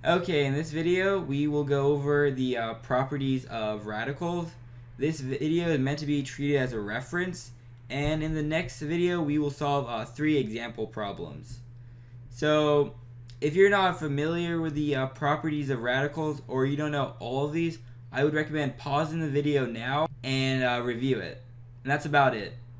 Okay, in this video, we will go over the properties of radicals. This video is meant to be treated as a reference, and in the next video, we will solve 3 example problems. So, if you're not familiar with the properties of radicals, or you don't know all of these, I would recommend pausing the video now and review it. And that's about it.